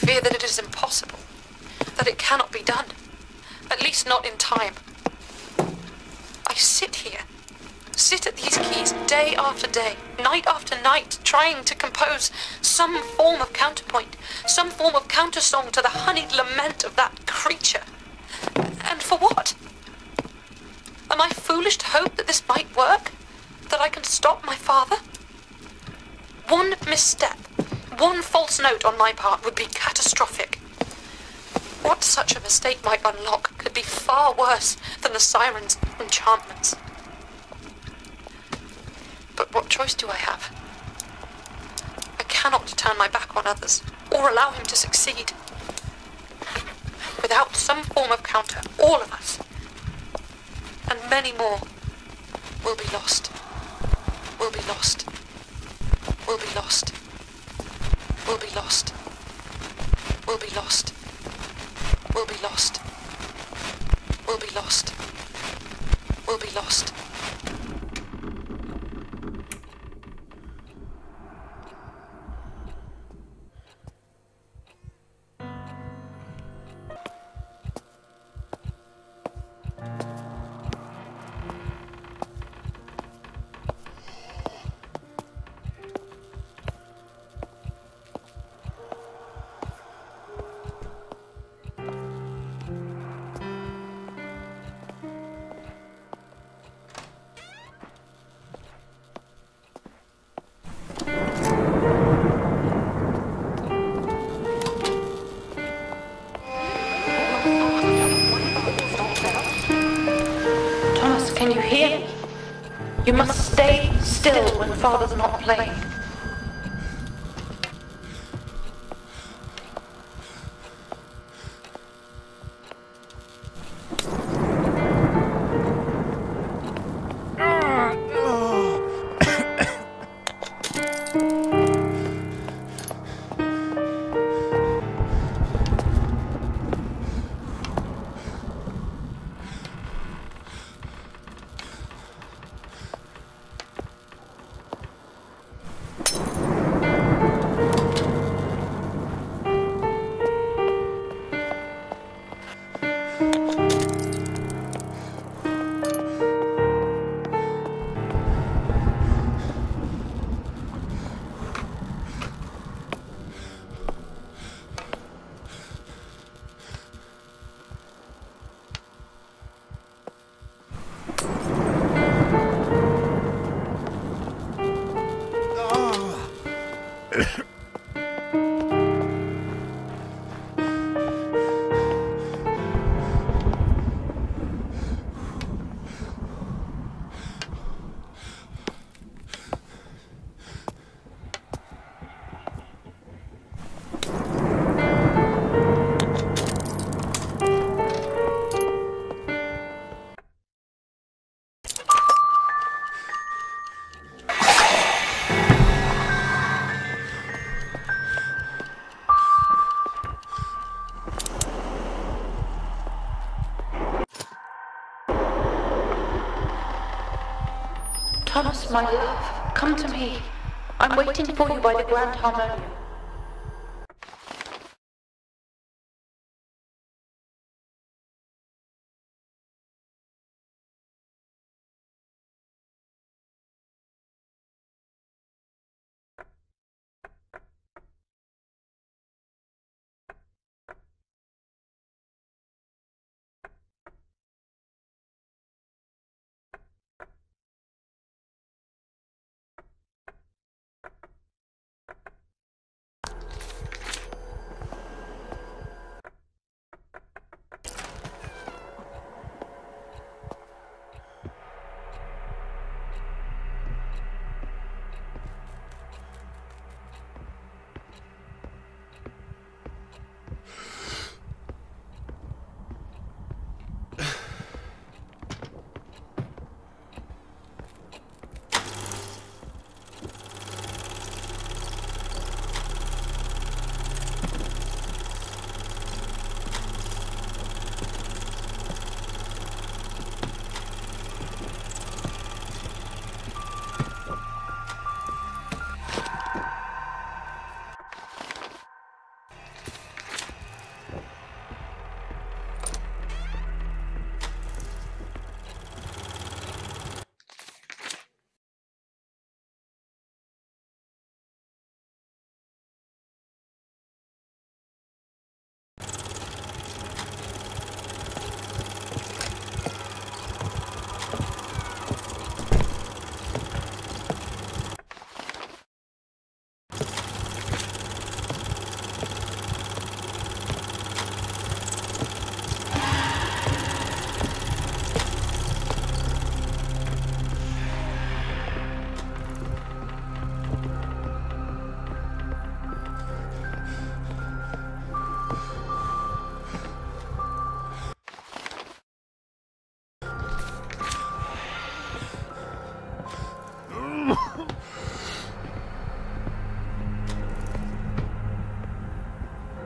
fear that it is impossible, that it cannot be done, at least not in time. I sit at these keys day after day, night after night, trying to compose some form of counterpoint, some form of countersong to the honeyed lament of that creature. And for what? Am I foolish to hope that this might work? That I can stop my father? One misstep, one false note on my part would be catastrophic. What such a mistake might unlock could be far worse than the siren's enchantments. But what choice do I have? I cannot turn my back on others, or allow him to succeed. Without some form of counter, all of us, and many more, will be lost. Will be lost. Will be lost. Will be lost. Will be lost. Will be lost. Will be lost. Will be lost. Can you hear me? You must stay still when Father's not playing. Thomas, my love, come to me. I'm waiting for you by the Grand Harmonium.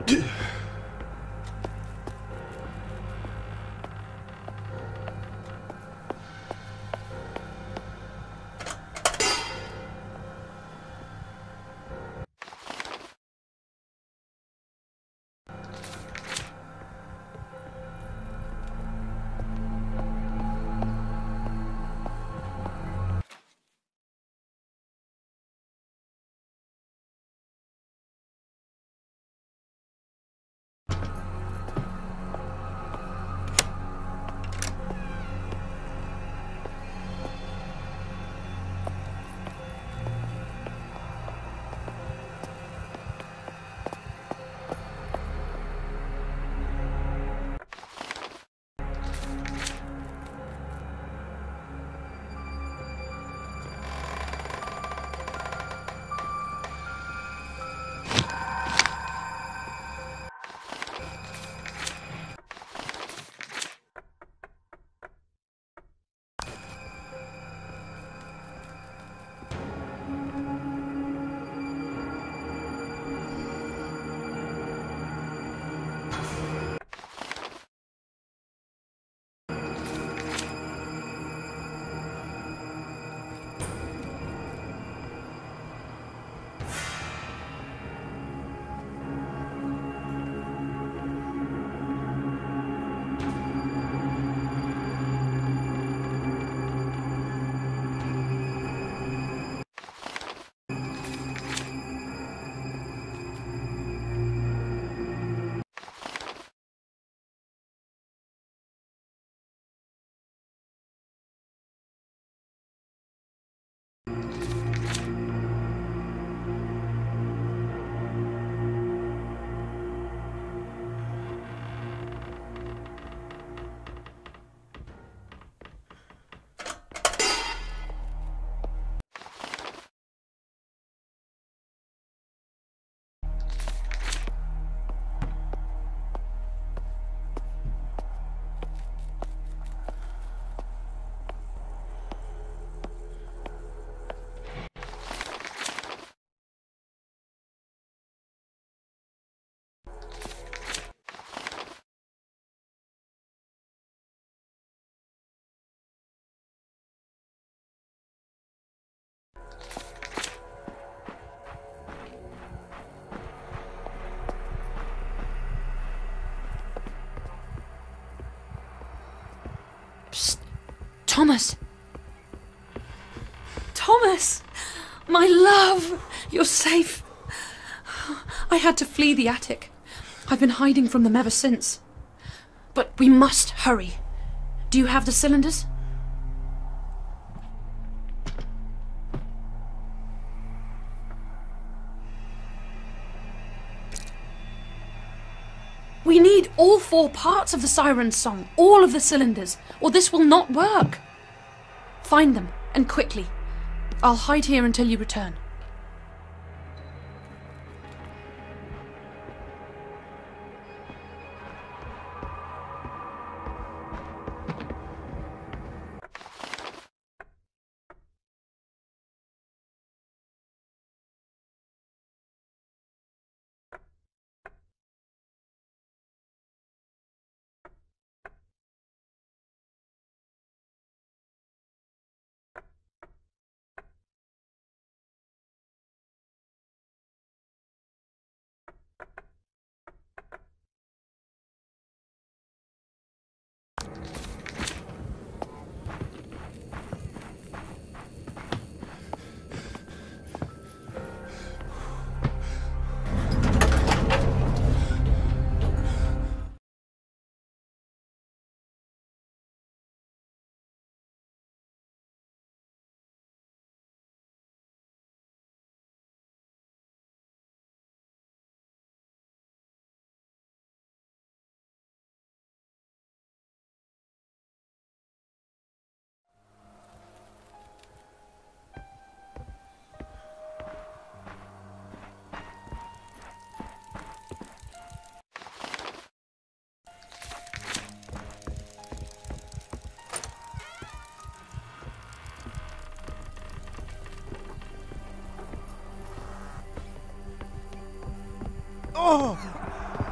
Thomas! Thomas! My love! You're safe. I had to flee the attic. I've been hiding from them ever since. But we must hurry. Do you have the cylinders? We need all 4 parts of the siren's song, all of the cylinders, or this will not work. Find them, and quickly. I'll hide here until you return. Oh!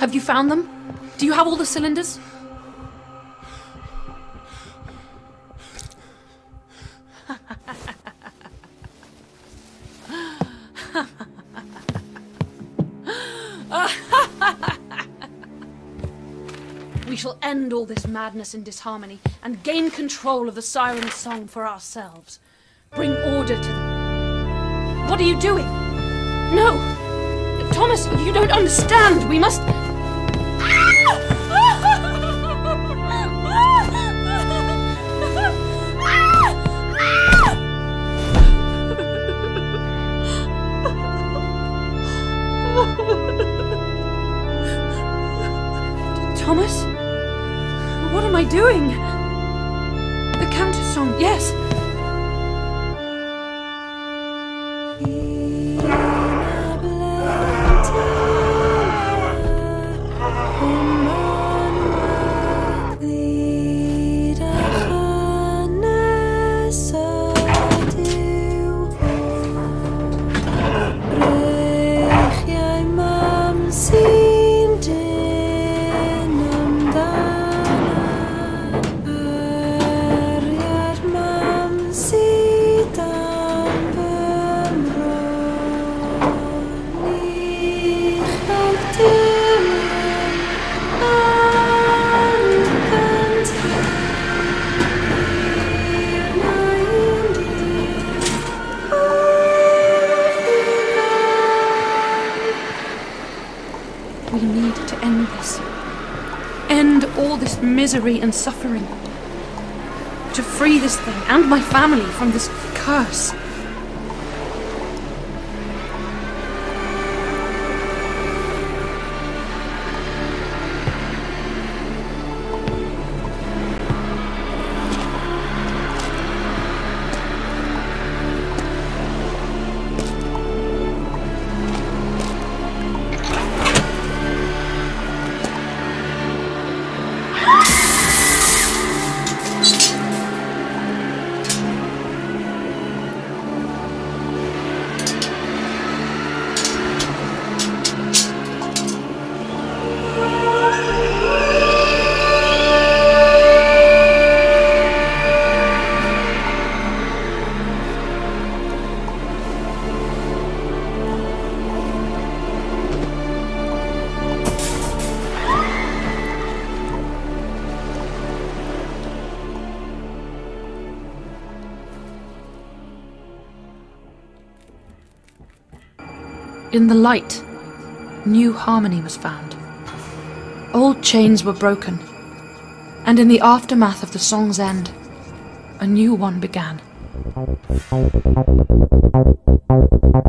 Have you found them? Do you have all the cylinders? We shall end all this madness and disharmony and gain control of the Siren's song for ourselves. Bring order to them. What are you doing? No! Thomas, you don't understand. We must... Thomas? What am I doing? The Countess song, yes. We need to end this. End all this misery and suffering. To free this thing and my family from this curse. In the light, new harmony was found. Old chains were broken, and in the aftermath of the song's end, a new one began.